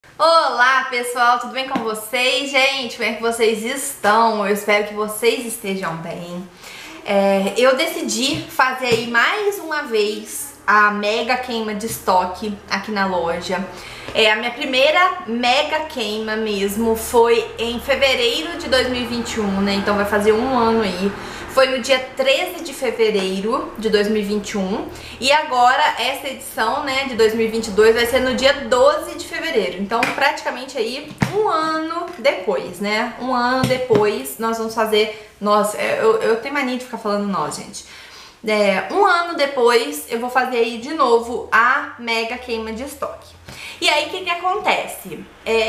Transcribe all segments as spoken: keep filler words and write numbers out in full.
Olá pessoal, tudo bem com vocês? Gente, como é que vocês estão? Eu espero que vocês estejam bem. É, eu decidi fazer aí mais uma vez a mega queima de estoque aqui na loja. É, a minha primeira mega queima mesmo foi em fevereiro de dois mil e vinte e um, né? Então vai fazer um ano aí. Foi no dia treze de fevereiro de dois mil e vinte e um. E agora essa edição, né, de dois mil e vinte e dois vai ser no dia doze de fevereiro. Então praticamente aí um ano depois, né? Um ano depois nós vamos fazer... Nossa, eu, eu tenho mania de ficar falando nós, gente. É, um ano depois eu vou fazer aí de novo a mega queima de estoque. E aí, o que que acontece?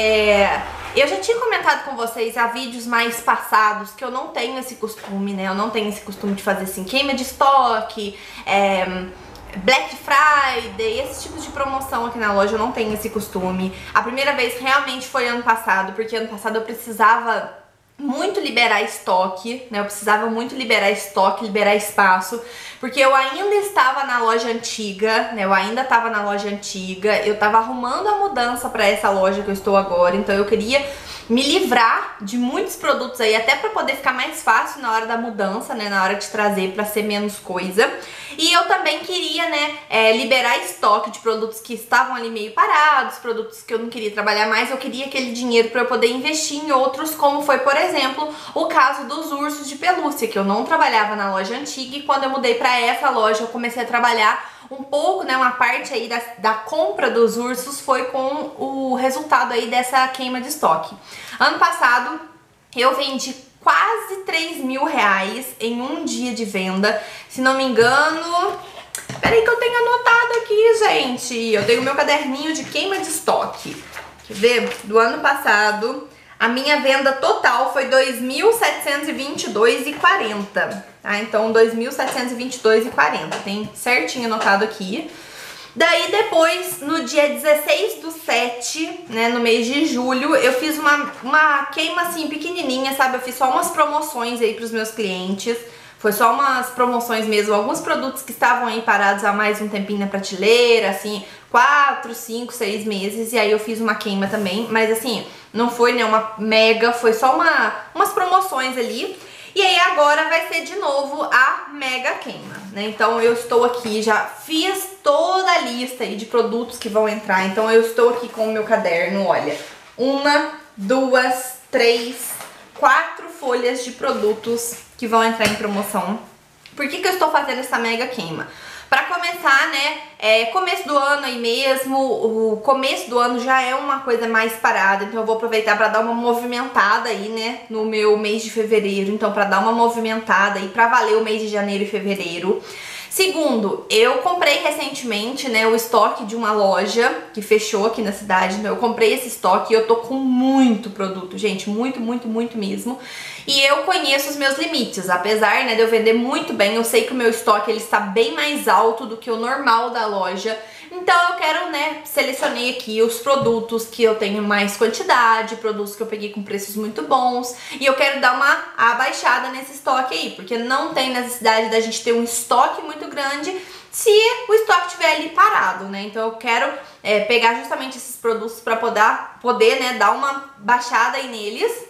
É, eu já tinha comentado com vocês há vídeos mais passados que eu não tenho esse costume, né? Eu não tenho esse costume de fazer assim, queima de estoque, é, Black Friday, esse tipo de promoção aqui na loja, eu não tenho esse costume. A primeira vez realmente foi ano passado, porque ano passado eu precisava muito liberar estoque, né? Eu precisava muito liberar estoque, liberar espaço, porque eu ainda estava na loja antiga, né? Eu ainda estava na loja antiga, eu estava arrumando a mudança para essa loja que eu estou agora, então eu queria me livrar de muitos produtos aí, até para poder ficar mais fácil na hora da mudança, né? Na hora de trazer para ser menos coisa. E eu também queria, né, é, liberar estoque de produtos que estavam ali meio parados, produtos que eu não queria trabalhar mais, eu queria aquele dinheiro para eu poder investir em outros, como foi, por exemplo, o caso dos ursos de pelúcia, que eu não trabalhava na loja antiga e quando eu mudei para essa loja eu comecei a trabalhar um pouco, né, uma parte aí da, da compra dos ursos foi com o resultado aí dessa queima de estoque. Ano passado eu vendi quase três mil reais em um dia de venda, se não me engano. Peraí que eu tenho anotado aqui, gente. Eu tenho meu caderninho de queima de estoque. Quer ver? Do ano passado, a minha venda total foi dois mil setecentos e vinte e dois reais e quarenta centavos. Tá? Então, dois mil setecentos e vinte e dois reais e quarenta centavos. Tem certinho anotado aqui. Daí depois, no dia dezesseis do sete, né, no mês de julho, eu fiz uma, uma queima assim pequenininha, sabe? Eu fiz só umas promoções aí pros meus clientes. Foi só umas promoções mesmo, alguns produtos que estavam aí parados há mais um tempinho na prateleira, assim, quatro, cinco, seis meses. E aí eu fiz uma queima também, mas assim, não foi né, uma mega, foi só uma, umas promoções ali. E aí agora vai ser de novo a mega queima, né? Então eu estou aqui, já fiz toda a lista aí de produtos que vão entrar. Então eu estou aqui com o meu caderno, olha, uma, duas, três, quatro folhas de produtos que vão entrar em promoção. Por que que eu estou fazendo essa mega queima? Para começar, né, é, começo do ano aí mesmo, o começo do ano já é uma coisa mais parada, então eu vou aproveitar para dar uma movimentada aí, né, no meu mês de fevereiro, então para dar uma movimentada aí, para valer o mês de janeiro e fevereiro. Segundo, eu comprei recentemente, né, o estoque de uma loja que fechou aqui na cidade, então eu comprei esse estoque e eu tô com muito produto, gente, muito, muito, muito mesmo. E eu conheço os meus limites, apesar, né, de eu vender muito bem, eu sei que o meu estoque ele está bem mais alto do que o normal da loja. Então eu quero, né, selecionei aqui os produtos que eu tenho mais quantidade, produtos que eu peguei com preços muito bons, e eu quero dar uma abaixada nesse estoque aí, porque não tem necessidade da gente ter um estoque muito grande se o estoque estiver ali parado, né? Então eu quero é, pegar justamente esses produtos para poder, poder, né, dar uma baixada aí neles.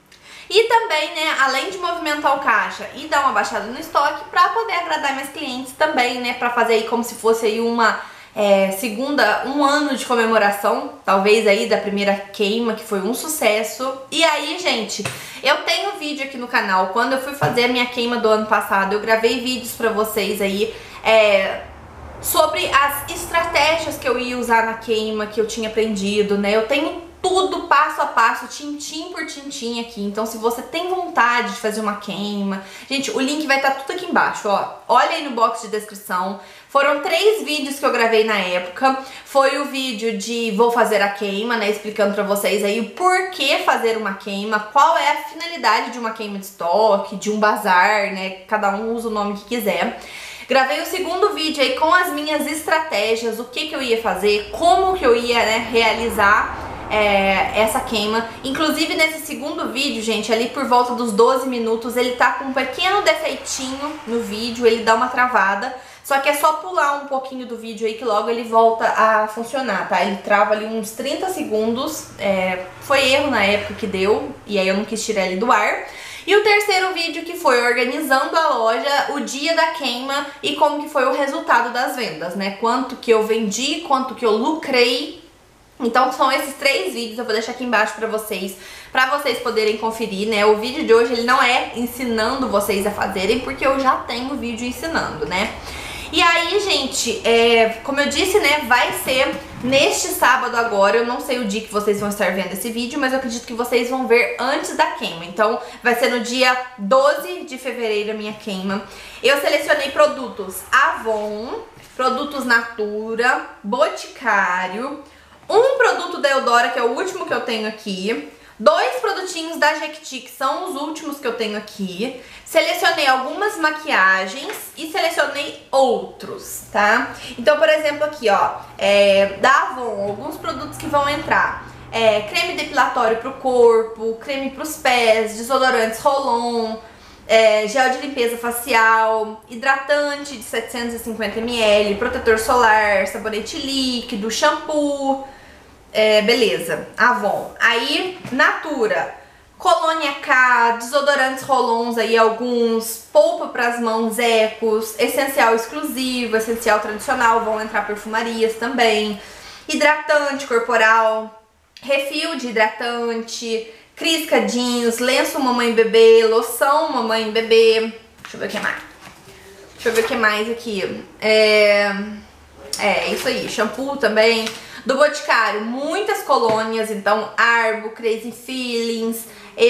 E também, né, além de movimentar o caixa e dar uma baixada no estoque, para poder agradar meus clientes também, né, para fazer aí como se fosse aí uma é, segunda, um ano de comemoração, talvez aí da primeira queima, que foi um sucesso. E aí, gente, eu tenho vídeo aqui no canal, quando eu fui fazer a minha queima do ano passado, eu gravei vídeos para vocês aí, é, sobre as estratégias que eu ia usar na queima, que eu tinha aprendido, né, eu tenho tudo passo a passo, tintim por tintim aqui. Então se você tem vontade de fazer uma queima, gente, o link vai estar tudo aqui embaixo, ó. Olha aí no box de descrição. Foram três vídeos que eu gravei na época. Foi o vídeo de vou fazer a queima, né, explicando pra vocês aí o porquê fazer uma queima, qual é a finalidade de uma queima de estoque, de um bazar, né, cada um usa o nome que quiser. Gravei o segundo vídeo aí com as minhas estratégias, o que que eu ia fazer, como que eu ia, né, realizar É, essa queima. Inclusive nesse segundo vídeo, gente, ali por volta dos doze minutos, ele tá com um pequeno defeitinho no vídeo, ele dá uma travada. Só que é só pular um pouquinho do vídeo aí que logo ele volta a funcionar, tá? Ele trava ali uns trinta segundos, é, foi erro na época que deu, e aí eu não quis tirar ele do ar. E o terceiro vídeo que foi organizando a loja, o dia da queima e como que foi o resultado das vendas, né? Quanto que eu vendi, quanto que eu lucrei. Então são esses três vídeos, eu vou deixar aqui embaixo pra vocês, pra vocês poderem conferir, né? O vídeo de hoje ele não é ensinando vocês a fazerem, porque eu já tenho vídeo ensinando, né? E aí, gente, é, como eu disse, né, vai ser neste sábado agora, eu não sei o dia que vocês vão estar vendo esse vídeo, mas eu acredito que vocês vão ver antes da queima. Então, vai ser no dia doze de fevereiro a minha queima. Eu selecionei produtos Avon, produtos Natura, Boticário, um produto da Eudora, que é o último que eu tenho aqui, dois produtinhos da Jequiti, que são os últimos que eu tenho aqui. Selecionei algumas maquiagens e selecionei outros, tá? Então, por exemplo, aqui, ó, é, da Avon, alguns produtos que vão entrar. É, creme depilatório pro corpo, creme pros pés, desodorantes Rolon, é, gel de limpeza facial, hidratante de setecentos e cinquenta mililitros, protetor solar, sabonete líquido, shampoo, é, beleza, Avon. Aí, Natura, Colônia K, desodorantes Rolons aí alguns, polpa pras mãos Ecos, essencial exclusivo, essencial tradicional, vão entrar perfumarias também, hidratante corporal, refil de hidratante, Crisca Jeans, lenço mamãe bebê, loção mamãe bebê, deixa eu ver o que mais, deixa eu ver o que mais aqui, é, é isso aí, shampoo também. Do Boticário, muitas colônias, então Arbo, Crazy Feelings,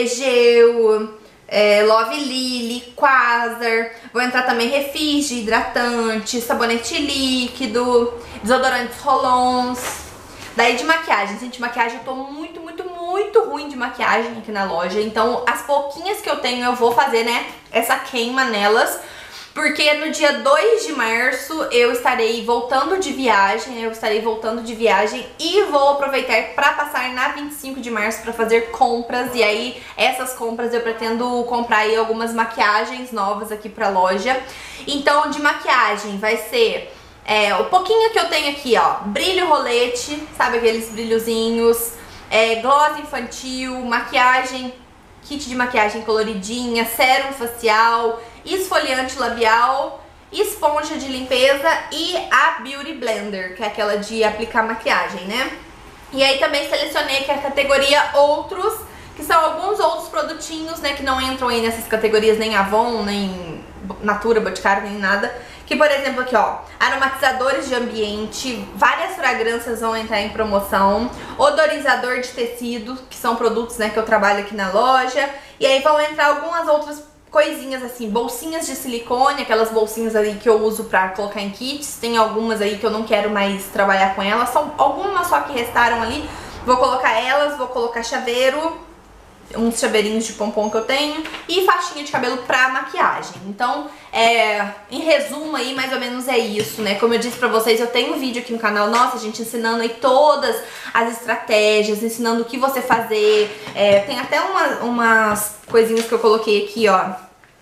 Egeu, é, Love Lily, Quasar. Vou entrar também refis de hidratante, sabonete líquido, desodorantes Rolons. Daí de maquiagem, gente, maquiagem eu tô muito, muito, muito ruim de maquiagem aqui na loja. Então as pouquinhas que eu tenho eu vou fazer, né, essa queima nelas. Porque no dia dois de março eu estarei voltando de viagem, eu estarei voltando de viagem e vou aproveitar para passar na vinte e cinco de março para fazer compras. E aí essas compras eu pretendo comprar aí algumas maquiagens novas aqui pra loja. Então de maquiagem vai ser é, o pouquinho que eu tenho aqui, ó, brilho rolete, sabe aqueles brilhozinhos, é, gloss infantil, maquiagem, kit de maquiagem coloridinha, sérum facial, esfoliante labial, esponja de limpeza e a Beauty Blender, que é aquela de aplicar maquiagem, né? E aí também selecionei aqui a categoria outros, que são alguns outros produtinhos, né, que não entram aí nessas categorias, nem Avon, nem Natura, Boticário, nem nada. Que, por exemplo, aqui, ó, aromatizadores de ambiente, várias fragrâncias vão entrar em promoção, odorizador de tecido, que são produtos, né, que eu trabalho aqui na loja. E aí vão entrar algumas outras coisinhas assim, bolsinhas de silicone, aquelas bolsinhas ali que eu uso pra colocar em kits. Tem algumas aí que eu não quero mais trabalhar com elas, são algumas só que restaram ali. Vou colocar elas, vou colocar chaveiro, uns chaveirinhos de pompom que eu tenho e faixinha de cabelo pra maquiagem. Então, é, em resumo aí, mais ou menos é isso, né? Como eu disse pra vocês, eu tenho um vídeo aqui no canal, nossa, gente, ensinando aí todas as estratégias, ensinando o que você fazer. É, tem até uma, umas coisinhas que eu coloquei aqui, ó.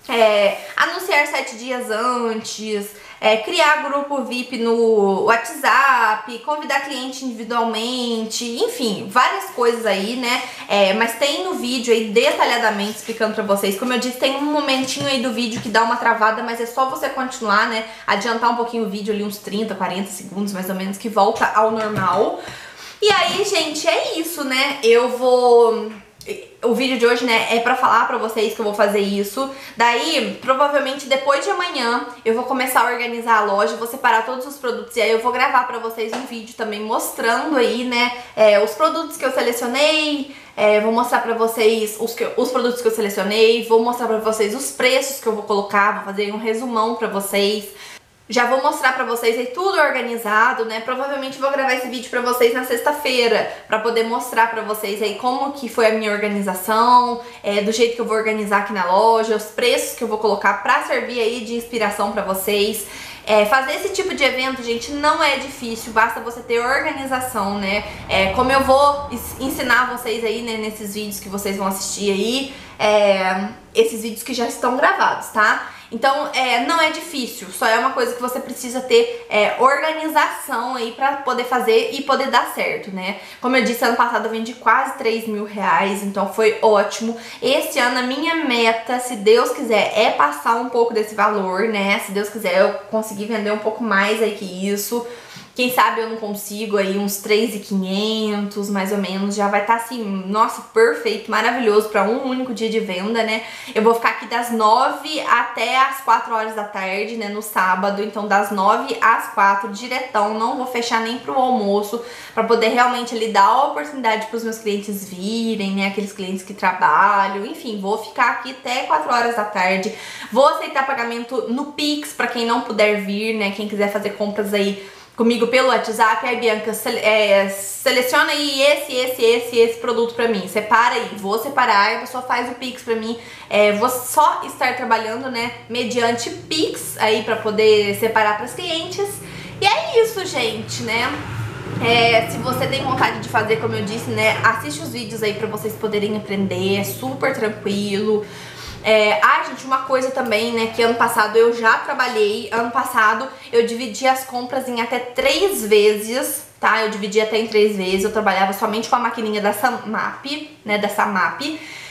É, anunciar sete dias antes, é, criar grupo V I P no WhatsApp, convidar cliente individualmente, enfim, várias coisas aí, né? É, mas tem no vídeo aí detalhadamente explicando pra vocês. Como eu disse, tem um momentinho aí do vídeo que dá uma travada, mas é só você continuar, né? Adiantar um pouquinho o vídeo ali, uns trinta, quarenta segundos mais ou menos, que volta ao normal. E aí, gente, é isso, né? Eu vou... O vídeo de hoje, né, é pra falar pra vocês que eu vou fazer isso. Daí, provavelmente depois de amanhã, eu vou começar a organizar a loja, vou separar todos os produtos e aí eu vou gravar pra vocês um vídeo também mostrando aí, né, é, os produtos que eu selecionei, é, vou mostrar pra vocês os, que, os produtos que eu selecionei, vou mostrar pra vocês os preços que eu vou colocar, vou fazer um resumão pra vocês. Já vou mostrar pra vocês aí tudo organizado, né? Provavelmente vou gravar esse vídeo pra vocês na sexta-feira, pra poder mostrar pra vocês aí como que foi a minha organização, é, do jeito que eu vou organizar aqui na loja, os preços que eu vou colocar pra servir aí de inspiração pra vocês. É, fazer esse tipo de evento, gente, não é difícil, basta você ter organização, né? É, como eu vou ensinar vocês aí, né, nesses vídeos que vocês vão assistir aí, é, esses vídeos que já estão gravados, tá? Então, é, não é difícil, só é uma coisa que você precisa ter é, organização aí pra poder fazer e poder dar certo, né? Como eu disse, ano passado eu vendi quase três mil reais, então foi ótimo. Esse ano a minha meta, se Deus quiser, é passar um pouco desse valor, né? Se Deus quiser eu conseguir vender um pouco mais aí que isso. Quem sabe eu não consigo aí uns três mil e quinhentos, mais ou menos, já vai estar tá assim, nossa, perfeito, maravilhoso para um único dia de venda, né? Eu vou ficar aqui das nove até as quatro horas da tarde, né, no sábado, então das nove às quatro, diretão, não vou fechar nem pro almoço, para poder realmente ali dar a oportunidade para os meus clientes virem, né, aqueles clientes que trabalham, enfim, vou ficar aqui até quatro horas da tarde, vou aceitar pagamento no Pix para quem não puder vir, né, quem quiser fazer compras aí comigo pelo WhatsApp. Aí, Bianca, sele é, seleciona aí esse, esse, esse, esse produto pra mim, separa aí, vou separar, a pessoa faz o Pix pra mim, é, vou só estar trabalhando, né, mediante Pix aí pra poder separar pras clientes, e é isso, gente, né. É, se você tem vontade de fazer, como eu disse, né, assiste os vídeos aí pra vocês poderem aprender, é super tranquilo. É, ah, gente, uma coisa também, né, que ano passado eu já trabalhei, ano passado eu dividi as compras em até três vezes, tá? Eu dividi até em três vezes, eu trabalhava somente com a maquininha da Samap, né, da Samap.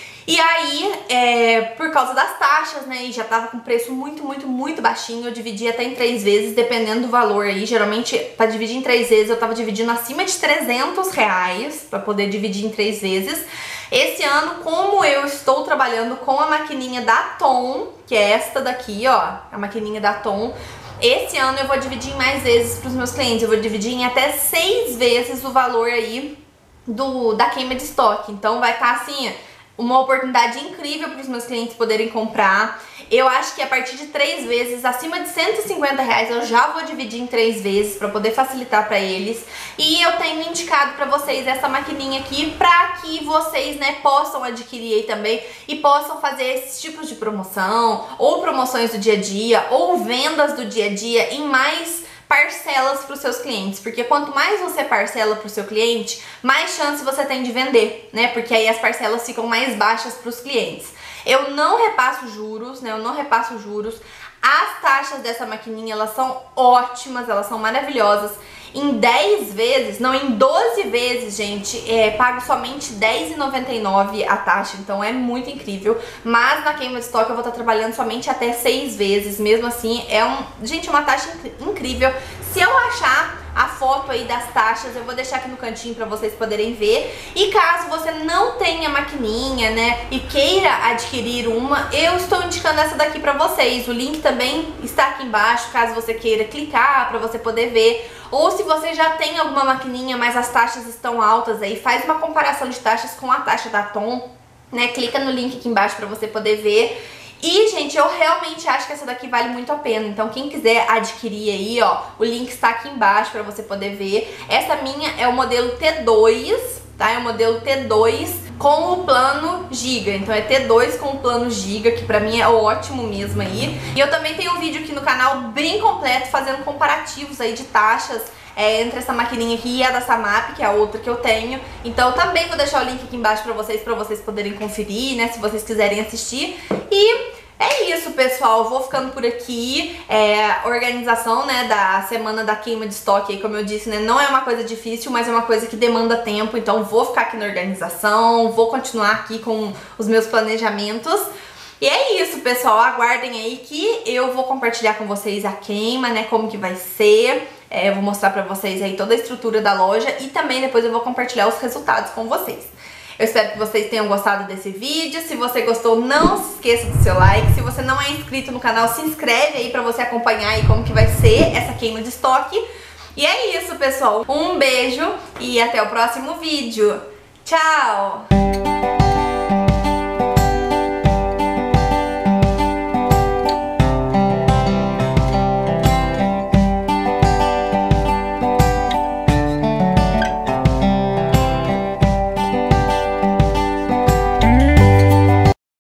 E aí, é, por causa das taxas, né, e já tava com preço muito, muito, muito baixinho, eu dividi até em três vezes, dependendo do valor aí. Geralmente, pra dividir em três vezes, eu tava dividindo acima de trezentos reais, pra poder dividir em três vezes. Esse ano, como eu estou trabalhando com a maquininha da Tom, que é esta daqui, ó, a maquininha da Tom, esse ano eu vou dividir em mais vezes pros meus clientes, eu vou dividir em até seis vezes o valor aí do, da queima de estoque. Então vai estar assim, uma oportunidade incrível para os meus clientes poderem comprar. Eu acho que a partir de três vezes, acima de cento e cinquenta reais, eu já vou dividir em três vezes para poder facilitar para eles. E eu tenho indicado para vocês essa maquininha aqui para que vocês, né, possam adquirir aí também e possam fazer esses tipos de promoção, ou promoções do dia a dia, ou vendas do dia a dia em mais parcelas para os seus clientes, porque quanto mais você parcela para o seu cliente, mais chance você tem de vender, né? Porque aí as parcelas ficam mais baixas para os clientes. Eu não repasso juros, né? Eu não repasso juros. As taxas dessa maquininha, elas são ótimas, elas são maravilhosas. Em dez vezes, não, em doze vezes, gente, é, pago somente dez reais e noventa e nove centavos a taxa, então é muito incrível. Mas na queima de estoque eu vou estar trabalhando somente até seis vezes, mesmo assim, é um, gente, uma taxa incrível. Se eu achar a foto aí das taxas, eu vou deixar aqui no cantinho pra vocês poderem ver. E caso você não tenha maquininha, né, e queira adquirir uma, eu estou indicando essa daqui pra vocês. O link também está aqui embaixo, caso você queira clicar pra você poder ver. Ou se você já tem alguma maquininha, mas as taxas estão altas aí, faz uma comparação de taxas com a taxa da Tom, né, clica no link aqui embaixo pra você poder ver. E, gente, eu realmente acho que essa daqui vale muito a pena. Então, quem quiser adquirir aí, ó, o link está aqui embaixo pra você poder ver. Essa minha é o modelo T dois, tá? É o modelo T dois com o plano Giga. Então, é T dois com o plano Giga, que pra mim é ótimo mesmo aí. E eu também tenho um vídeo aqui no canal bem completo, fazendo comparativos aí de taxas É, entre essa maquininha aqui e a da Samap, que é a outra que eu tenho. Então também vou deixar o link aqui embaixo pra vocês, pra vocês poderem conferir, né, se vocês quiserem assistir. E é isso, pessoal, vou ficando por aqui. É, organização, né, da semana da queima de estoque aí, como eu disse, né, não é uma coisa difícil, mas é uma coisa que demanda tempo. Então vou ficar aqui na organização, vou continuar aqui com os meus planejamentos. E é isso, pessoal, aguardem aí que eu vou compartilhar com vocês a queima, né, como que vai ser. É, eu vou mostrar pra vocês aí toda a estrutura da loja e também depois eu vou compartilhar os resultados com vocês. Eu espero que vocês tenham gostado desse vídeo. Se você gostou, não se esqueça do seu like. Se você não é inscrito no canal, se inscreve aí pra você acompanhar aí como que vai ser essa queima de estoque. E é isso, pessoal. Um beijo e até o próximo vídeo. Tchau!